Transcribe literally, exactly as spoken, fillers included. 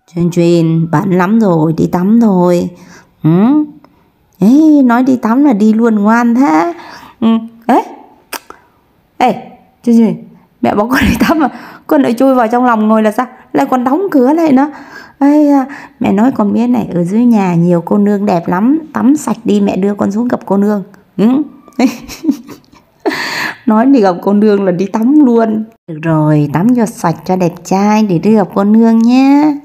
Chuyên Chuyên, bận lắm rồi, đi tắm thôi. Ừ? Ê, nói đi tắm là đi luôn, ngoan thế. Ừ. Ê, ê, Chuyên Chuyên, mẹ bảo con đi tắm mà con lại chui vào trong lòng ngồi là sao? Lại còn đóng cửa lại nữa. Ê, mẹ nói con biết này, ở dưới nhà nhiều cô nương đẹp lắm, tắm sạch đi mẹ đưa con xuống gặp cô nương. Ừ? Nói đi gặp cô nương là đi tắm luôn. Được rồi, tắm cho sạch cho đẹp trai để đưa gặp cô nương nhé.